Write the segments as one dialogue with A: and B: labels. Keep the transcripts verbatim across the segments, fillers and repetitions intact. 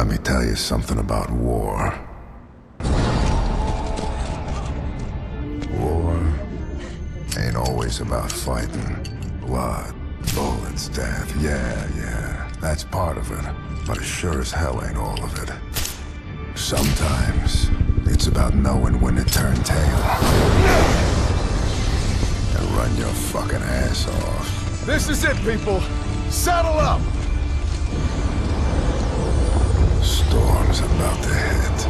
A: Let me tell you something about war. War ain't always about fighting. Blood, bullets, death, yeah, yeah, that's part of it. But it sure as hell ain't all of it. Sometimes, it's about knowing when to turn tail. And run your fucking ass off.
B: This is it, people! Saddle up!
A: Storm's about to hit.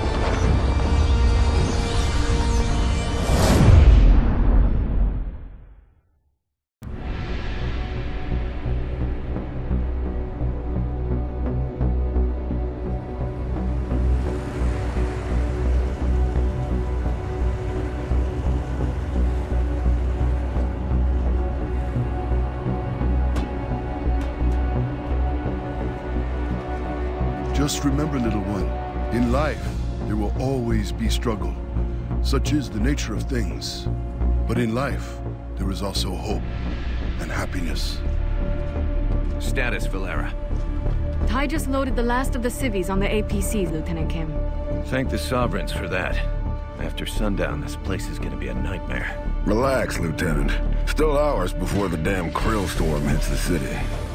C: Just remember, little one, in life, there will always be struggle. Such is the nature of things. But in life, there is also hope and happiness.
D: Status, Valera.
E: Ty just loaded the last of the civvies on the A P Cs, Lieutenant Kim.
D: Thank the Sovereigns for that. After sundown, this place is gonna be a nightmare.
A: Relax, Lieutenant. Still hours before the damn krill storm hits the city.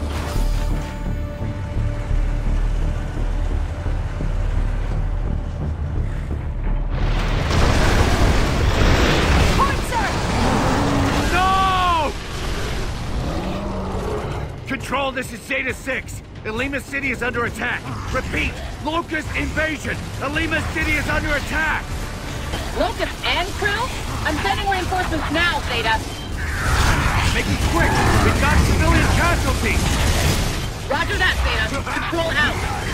D: Control, this is Zeta six. Elima City is under attack. Repeat, Locust invasion. Elima City is under attack.
F: Locust and crew? I'm sending reinforcements now, Zeta.
D: Make it quick. We've got civilian casualties.
F: Roger that, Zeta. Control out.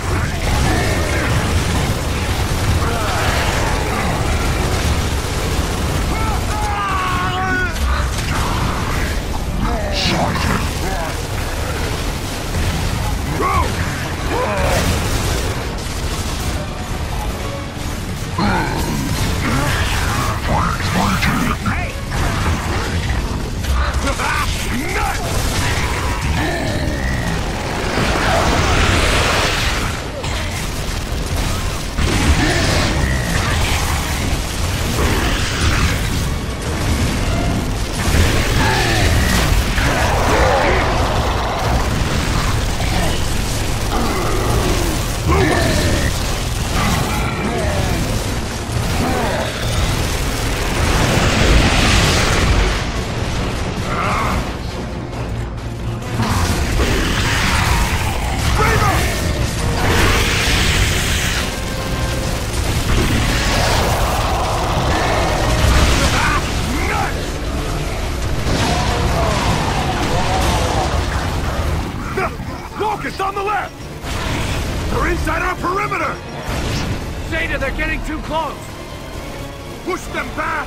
D: Locust on the left! They're inside our perimeter! Zeta, they're getting too close! Push them back!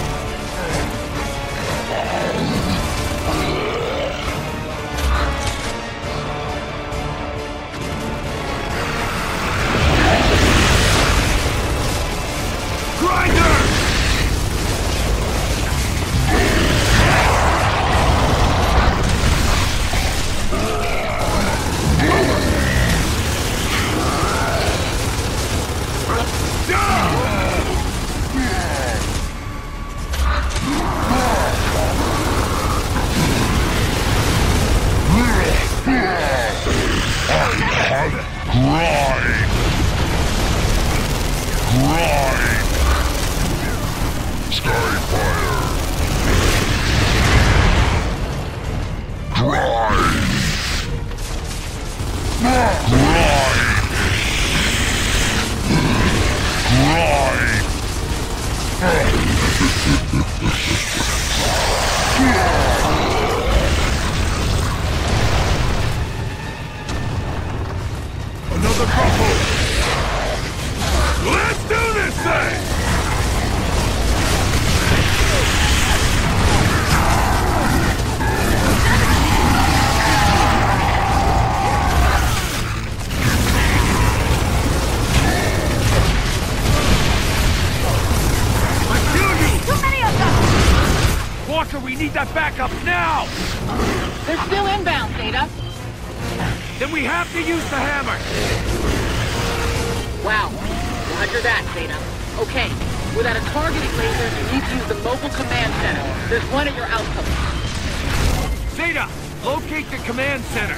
D: Grinder!
A: Grind! Grind! Skyfire! Grind! Grind!
D: Another couple! Let's do this thing! Walker, we need that backup now!
F: They're still inbound, Zeta.
D: Then we have to use the hammer!
F: Wow. Roger that, Zeta. Okay. Without a targeting laser, you need to use the mobile command center. There's one at your outpost.
D: Zeta, locate the command center.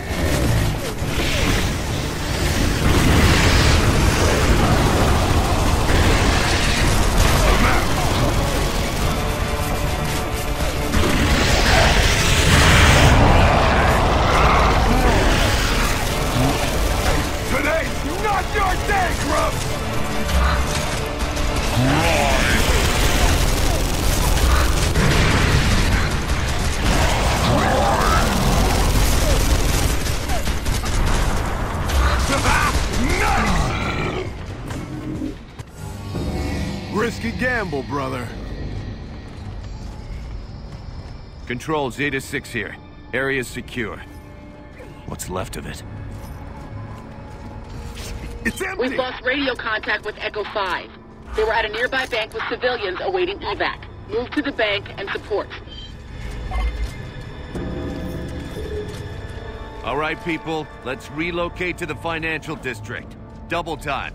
B: Today's not your day, Grumps! Risky gamble, brother.
D: Control, Zeta six here. Area's secure. What's left of it?
B: It's empty!
F: We've lost radio contact with Echo five. They were at a nearby bank with civilians awaiting evac. Move to the bank and support.
D: All right, people, let's relocate to the financial district. Double time.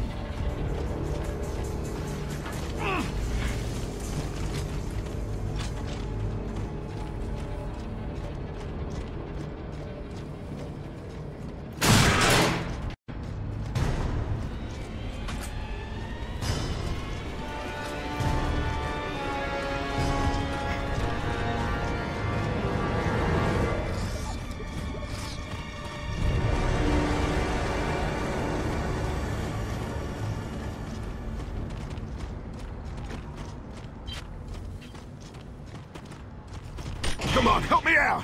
B: Come on, help me out!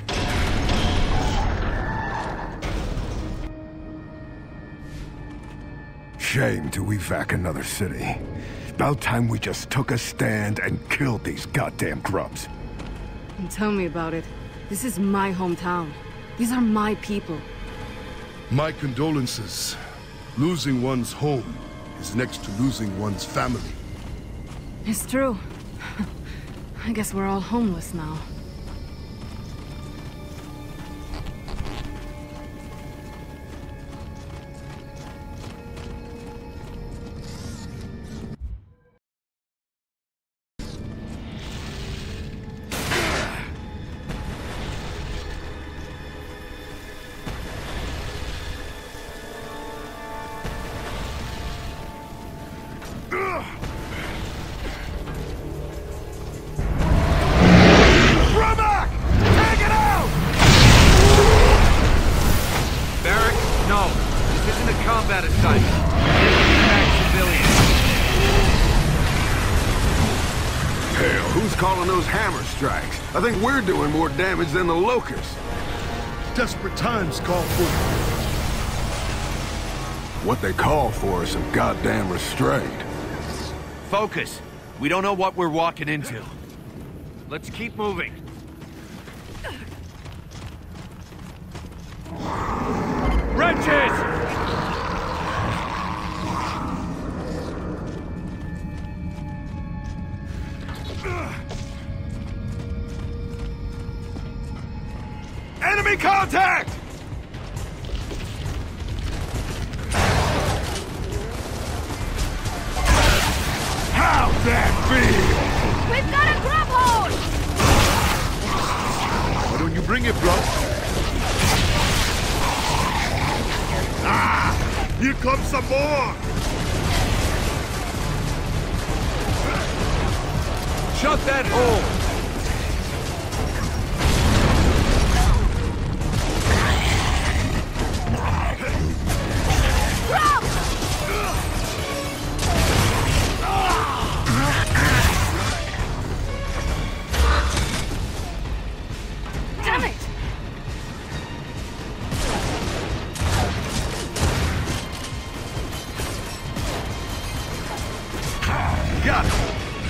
A: Shame to evac another city. About time we just took a stand and killed these goddamn grubs.
E: And tell me about it. This is my hometown. These are my people.
C: My condolences. Losing one's home is next to losing one's family.
E: It's true. I guess we're all homeless now.
D: Combat assignment. Attack civilians.
B: Hell, who's calling those hammer strikes? I think we're doing more damage than the locusts.
C: Desperate times call for
A: What they call for is some goddamn restraint.
D: Focus. We don't know what we're walking into. Let's keep moving. Wrenches!
B: Enemy contact! How'd that feel?
F: We've got a grub hose!
C: Why don't you bring it, bro?
B: Ah! Here comes some more!
D: Shut that hole!
E: Damn it!
B: Got it!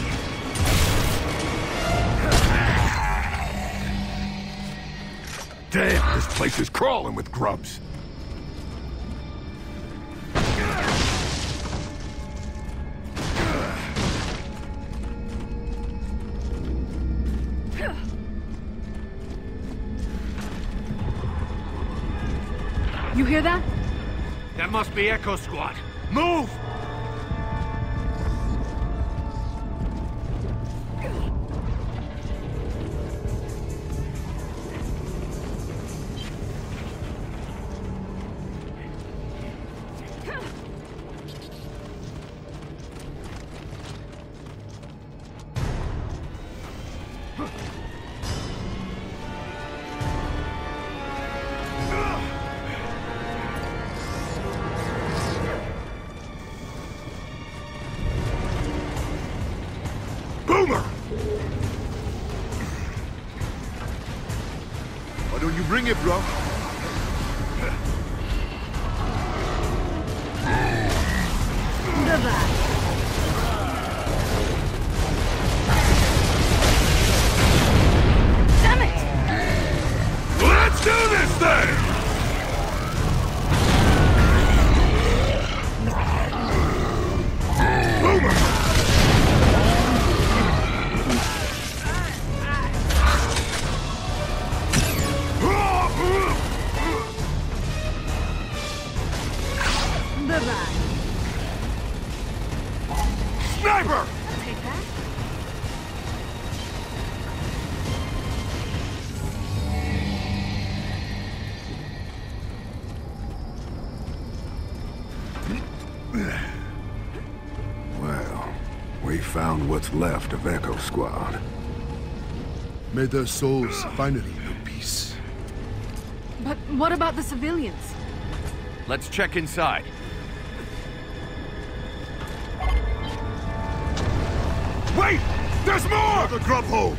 A: Damn, this place is crawling with grubs.
E: You hear that?
D: That must be Echo Squad.
B: Move! Boomer!
C: Why don't you bring it, bro?
E: Damn it!
B: Let's do this thing! Boomer!
E: Bye-bye.
B: Sniper!
E: Take that.
B: Well, we found what's left of Echo Squad.
C: May their souls finally know peace.
E: But what about the civilians?
D: Let's check inside.
B: Wait! There's more!
C: The grub hole!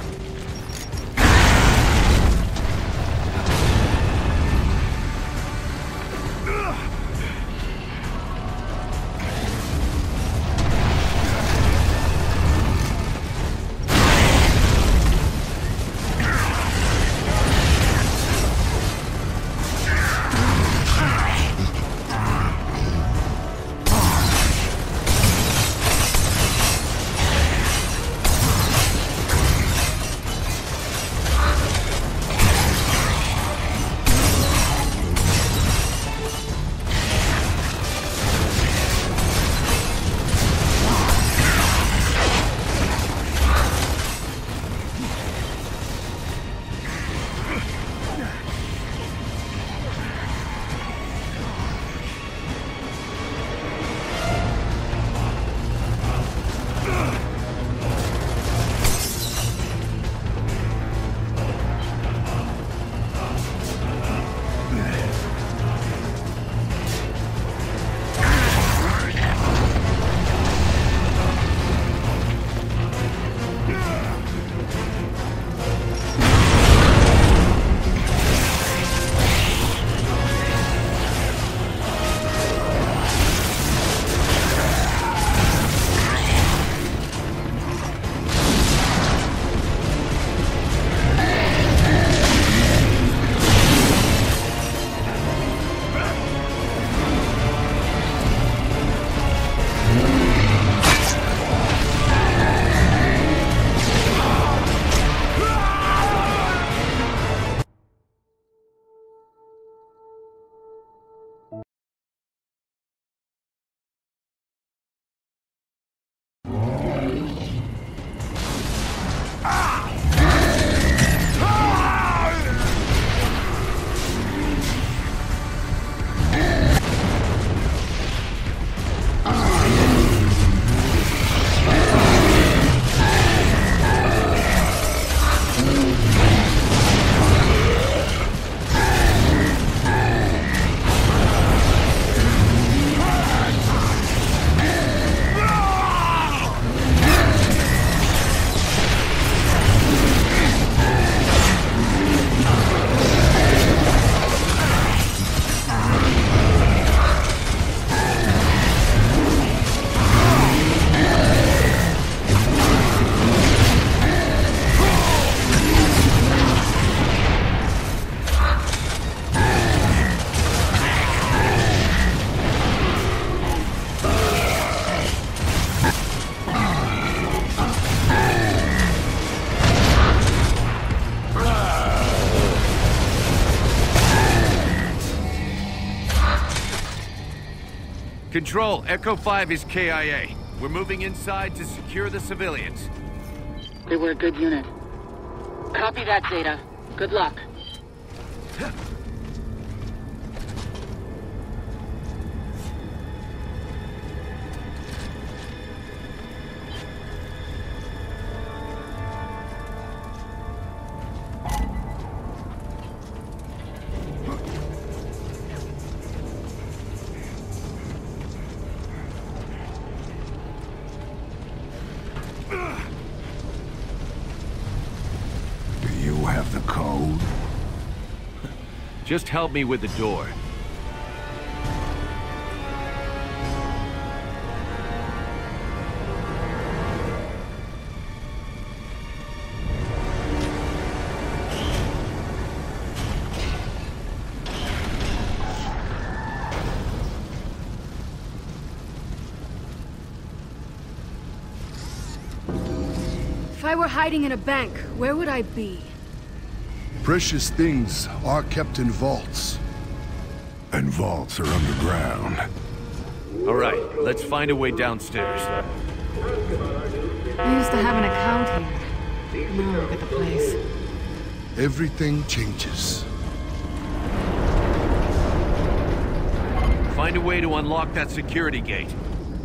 D: Control, Echo five is K I A. We're moving inside to secure the civilians.
F: They were a good unit. Copy that, Zeta. Good luck.
B: Ugh! code?
D: Just help me with the door.
E: If I were hiding in a bank, where would I be?
C: Precious things are kept in vaults.
B: And vaults are underground.
D: All right, let's find a way downstairs.
E: I used to have an account here. Now look at the place.
C: Everything changes.
D: Find a way to unlock that security gate.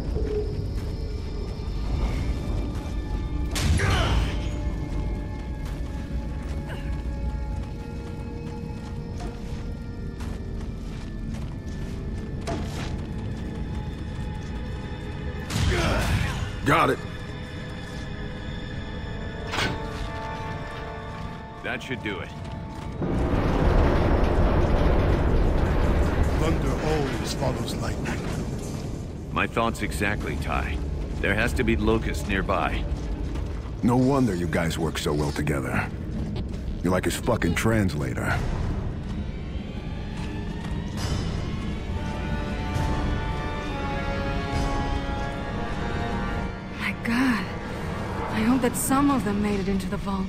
B: Got it.
D: That should do it.
C: Thunder always follows lightning.
D: My thoughts exactly, Ty. There has to be locusts nearby.
B: No wonder you guys work so well together. You're like his fucking translator.
E: My God. I hope that some of them made it into the vault.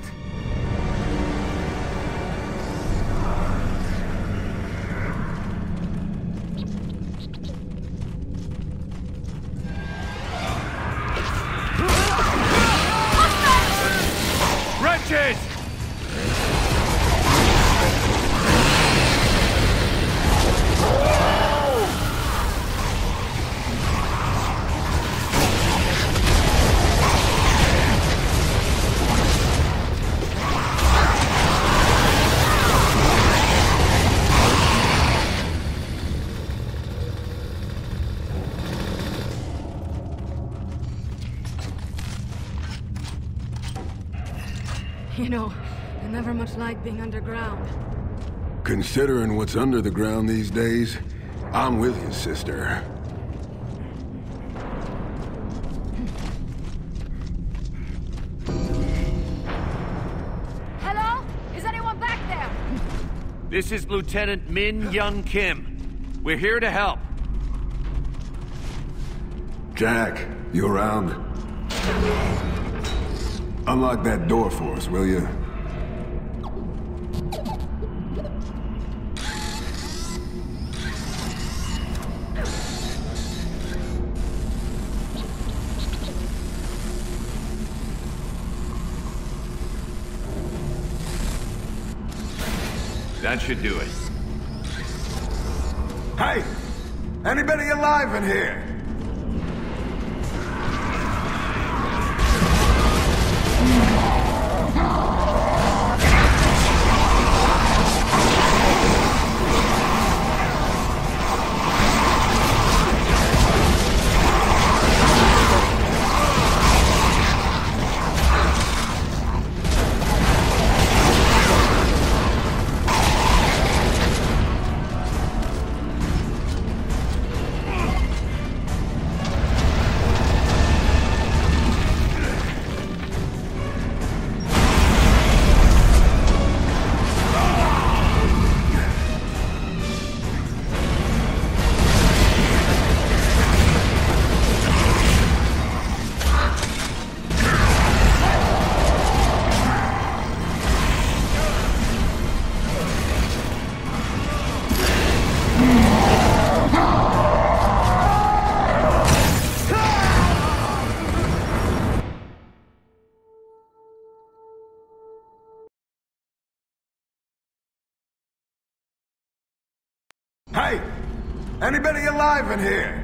D: Wretches!
E: You know, I never much liked being underground.
B: Considering what's under the ground these days, I'm with you, sister.
E: Hello? Is anyone back there?
D: This is Lieutenant Min Young Kim. We're here to help.
B: Jack, you around? Unlock that door for us, will you?
D: That should do it.
B: Hey! Anybody alive in here? Hey! Anybody alive in here?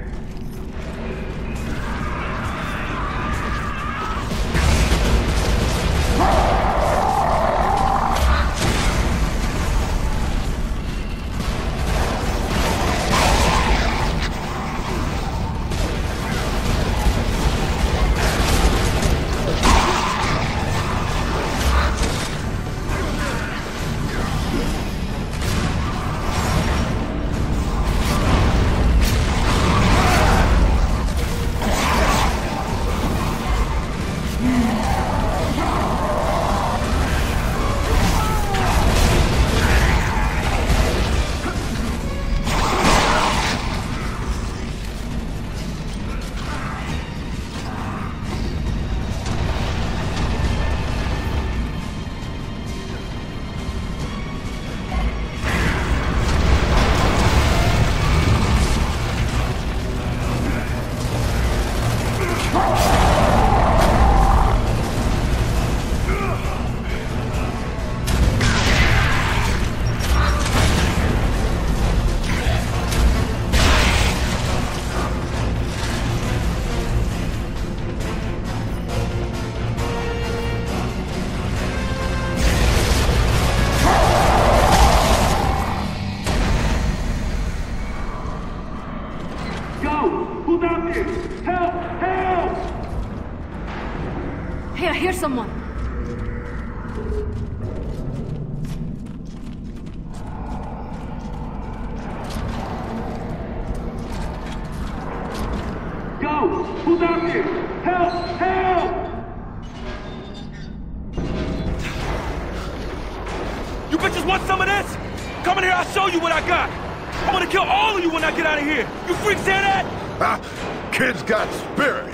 E: Hey, I hear someone.
D: Go! Who's out here? Help! Help! You bitches want some of this? Come in here, I'll show you what I got. I'm gonna kill all of you when I get out of here. You freaks hear that?
C: Ah, kid's got spirit.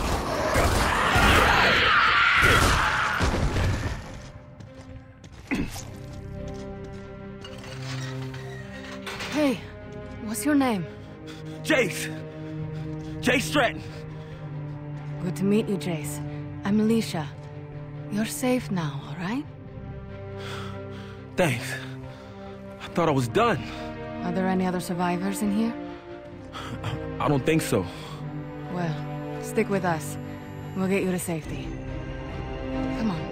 E: Hey, what's your name?
D: Jace. Jace Stratton.
E: Good to meet you, Jace. I'm Alicia. You're safe now, all right?
D: Thanks. I thought I was done.
E: Are there any other survivors in here?
D: I don't think so.
E: Well, stick with us. We'll get you to safety. Come on.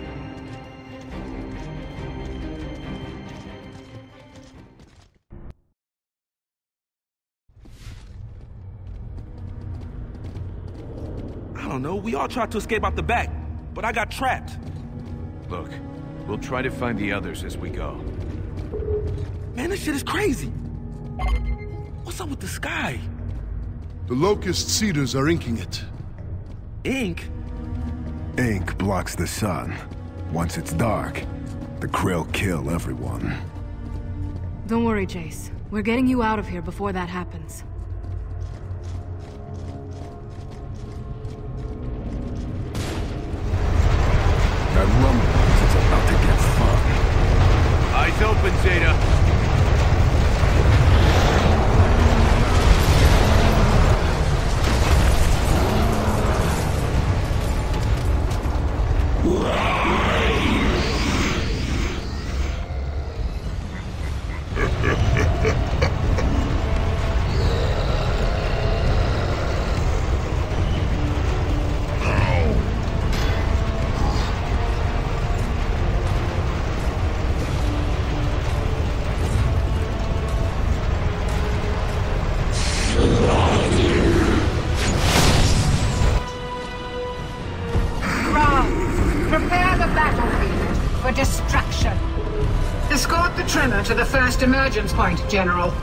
D: I don't know, we all tried to escape out the back, but I got trapped.
G: Look, we'll try to find the others as we go.
D: Man, this shit is crazy. What's up with the sky?
C: The Locust Cedars are inking it.
D: Ink?
A: Ink blocks the sun. Once it's dark, the Krill kill everyone.
E: Don't worry, Jace. We're getting you out of here before that happens.
A: That rumble is about to get fun.
G: Eyes open, Zeta.
F: Destruction. Escort the trimmer to the first emergence point, General.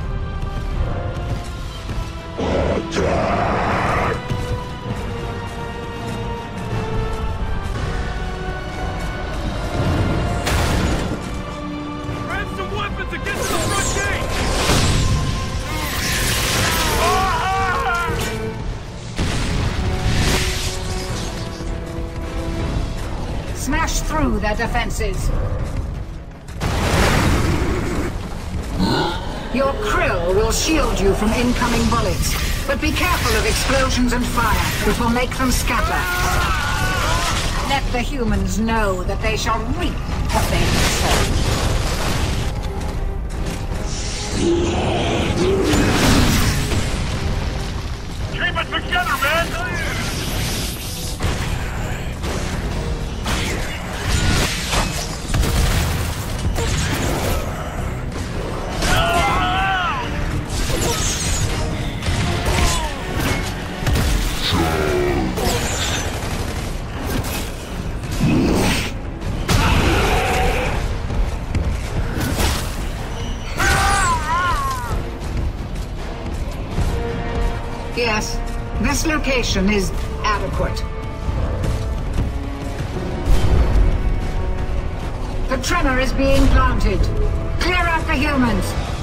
D: Grab some weapons and get to the front gate!
F: Smash through their defenses. Your krill will shield you from incoming bullets, but be careful of explosions and fire. It will make them scatter. Let the humans know that they shall reap what they sow.
D: Keep it together, man!
F: Yes, this location is adequate. The trimmer is being planted. Clear out the humans.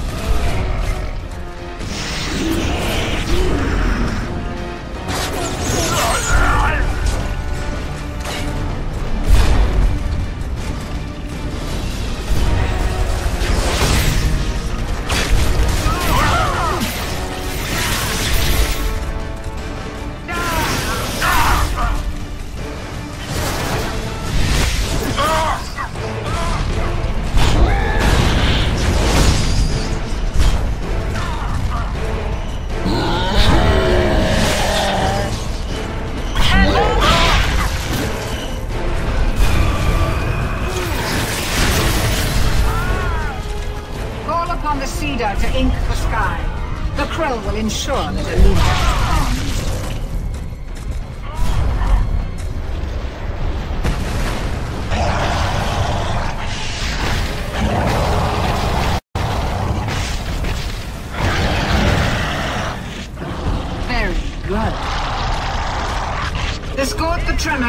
F: On the cedar to ink the sky. The krill will ensure that Illuminati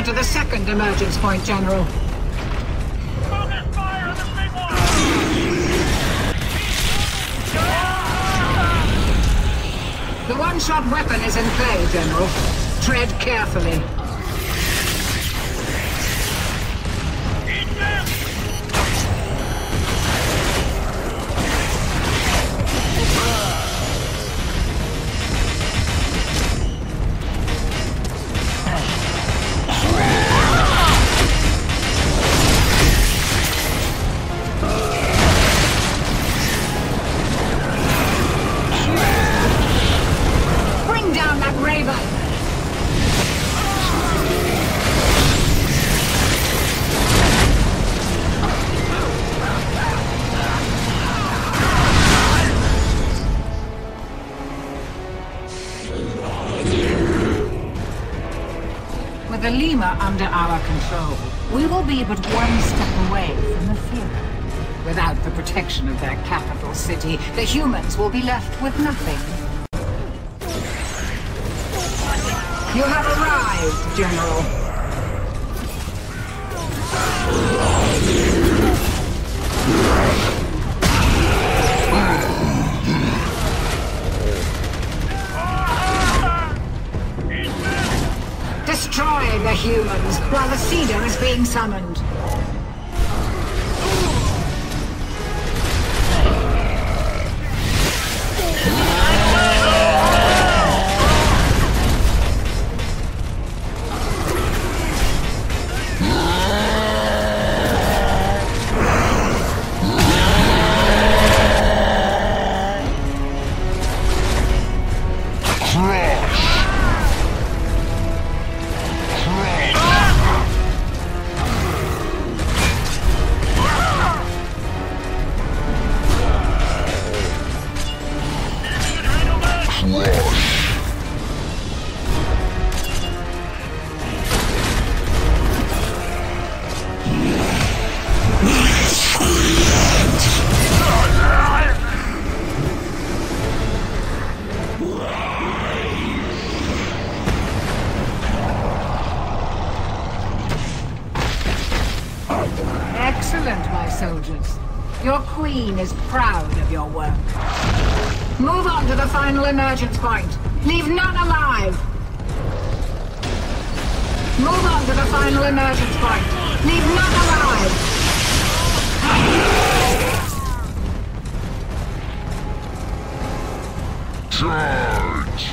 F: to the second emergence point, General.
D: Focus fire on the big one!
F: The one-shot weapon is in play, General. Tread carefully.
D: Eat them!
F: Bring down that raven! With the Lima under our control, we will be but one step away from the Fuhrer. Without the protection of their capital city, the humans will be left with nothing. You have arrived, General. Destroy the humans while the Cedar is being summoned. Excellent, my soldiers. Your queen is proud of your work. Move on to the final emergence point. Leave none alive. Move on to the final emergence point. Leave none alive.
C: Charge!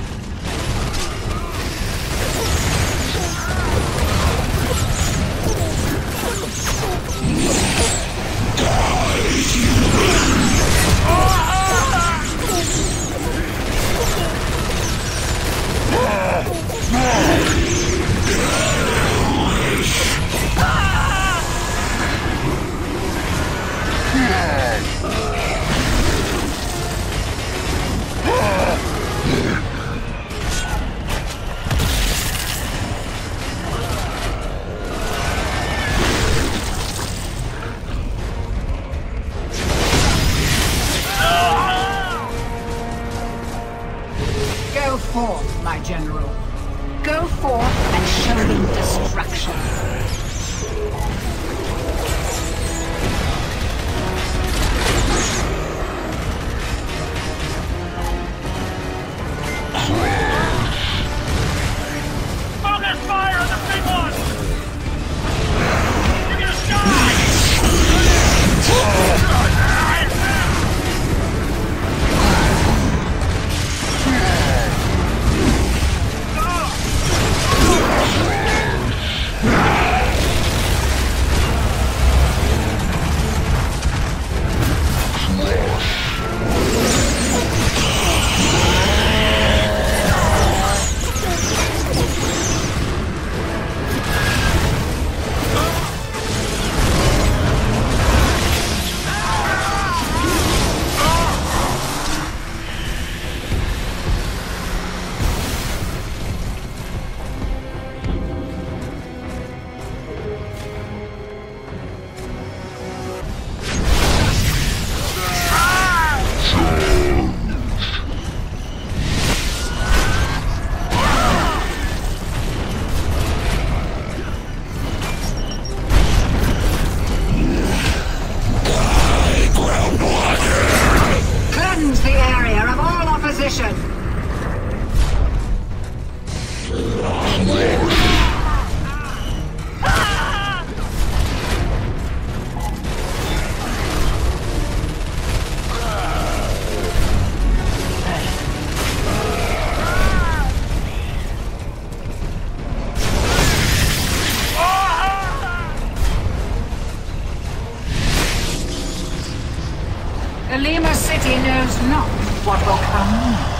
F: The Lima city knows not what will come next.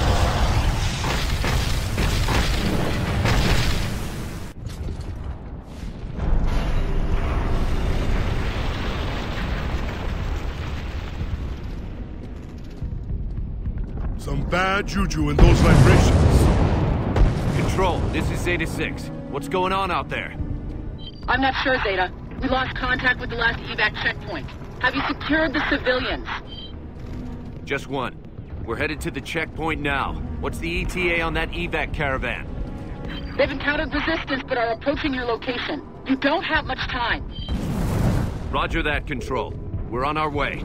C: Some bad juju in those vibrations.
G: Control, this is Zeta six. What's going on out there?
H: I'm not sure, Zeta. We lost contact with the last evac checkpoint. Have you secured the civilians?
G: Just one. We're headed to the checkpoint now. What's the E T A on that evac caravan?
H: They've encountered resistance but are approaching your location. You don't have much time.
G: Roger that, Control. We're on our way.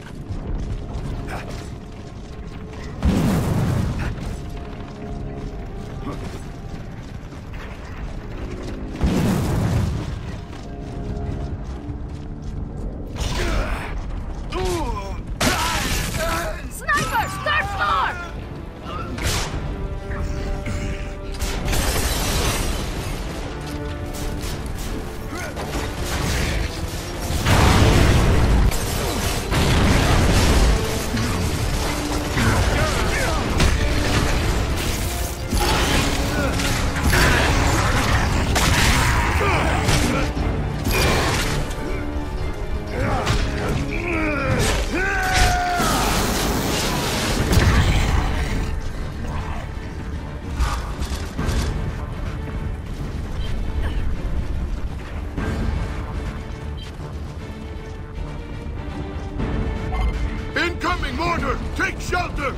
C: Incoming mortar! Take shelter!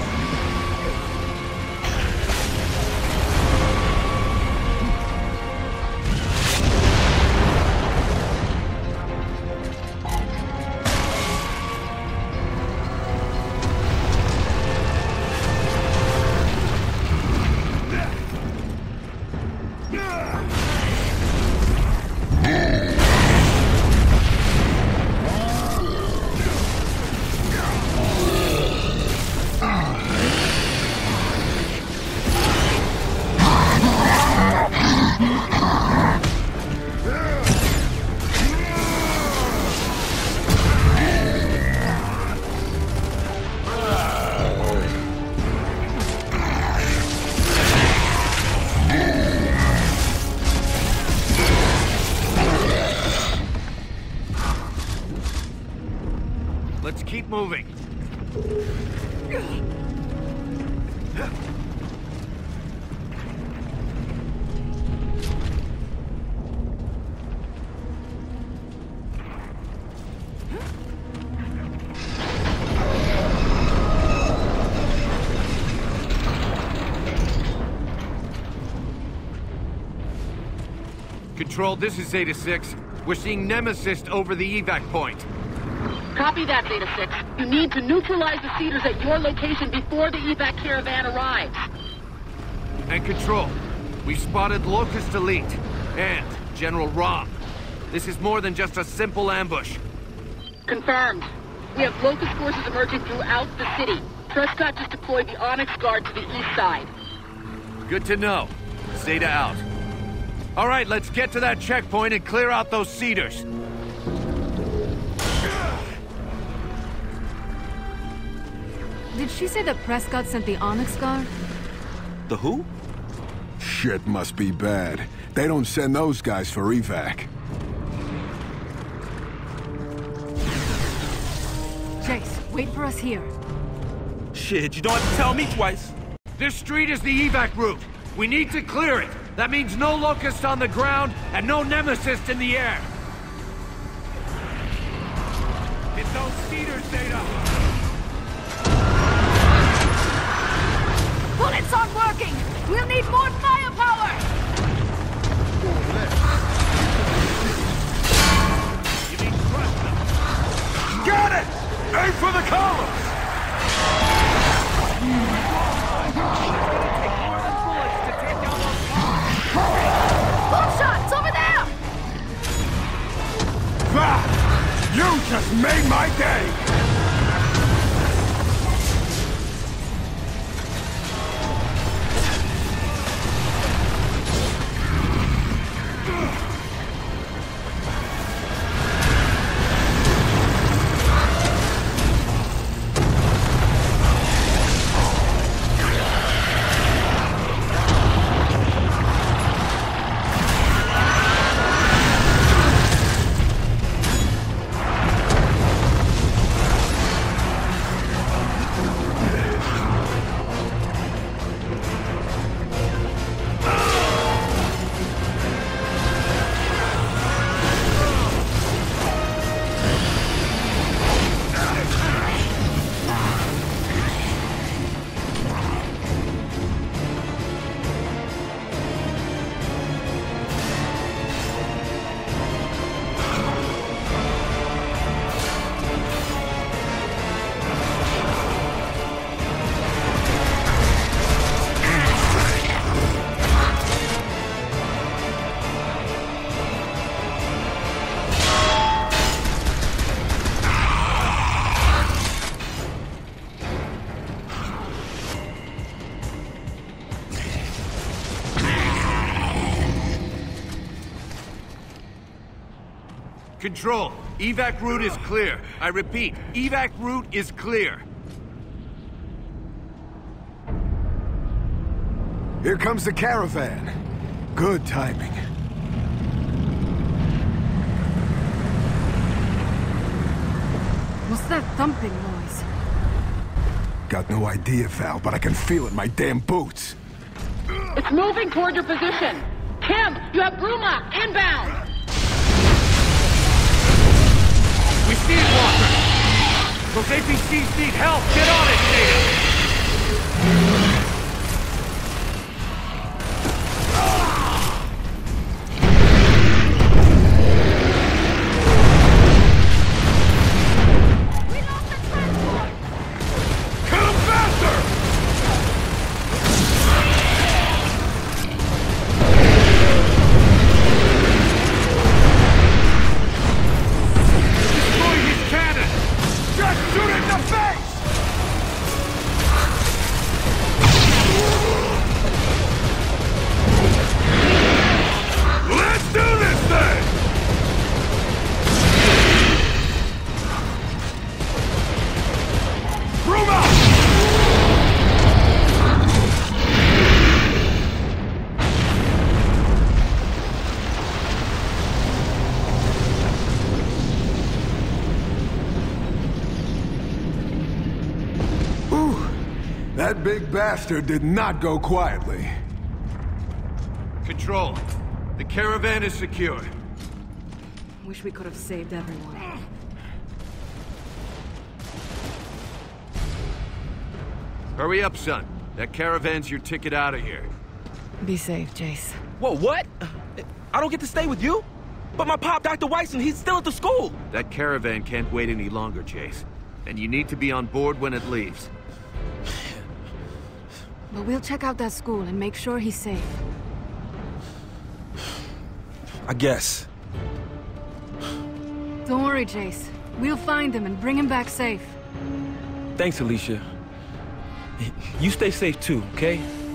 G: Let's keep moving. Control, this is Zeta six. We're seeing Nemesis over the evac point.
H: Copy that, Zeta six. You need to neutralize the Cedars at your location before the evac caravan arrives.
G: And Control, we've spotted Locust Elite and General RAAM. This is more than just a simple ambush.
H: Confirmed. We have Locust forces emerging throughout the city. Prescott just deployed the Onyx Guard to the east side.
G: Good to know. Zeta out. All right, let's get to that checkpoint and clear out those Cedars.
E: Did she say that Prescott sent the Onyx Guard?
G: The who?
B: Shit must be bad. They don't send those guys for evac.
E: Jace, wait for us here.
I: Shit, you don't have to tell me twice.
G: This street is the evac route. We need to clear it. That means no Locust on the ground and no Nemesis in the air. Get those Cedars, Zeta.
E: Bullets aren't working! We'll need more firepower!
G: You mean crush them?
D: Got it! Aim for the columns!
E: Boom shots over there!
D: Ah, you just made my day!
G: Control, evac route is clear. I repeat, evac route is clear.
B: Here comes the caravan. Good timing.
E: What's that thumping noise?
B: Got no idea, Val, but I can feel it in my damn boots.
H: It's moving toward your position. Kim, you have Bruma inbound.
G: We see it, Walker. Those A P Cs need help. Get on it, Data.
B: That big bastard did not go quietly.
G: Control, the caravan is secure.
E: Wish we could have saved everyone.
G: Hurry up, son. That caravan's your ticket out of here.
E: Be safe, Jace.
I: Whoa, what? I don't get to stay with you? But my pop, Doctor Wyson, he's still at the school.
G: That caravan can't wait any longer, Jace. And you need to be on board when it leaves.
E: But we'll check out that school and make sure he's safe.
I: I guess.
E: Don't worry, Jace. We'll find him and bring him back safe.
I: Thanks, Alicia. You stay safe too, okay?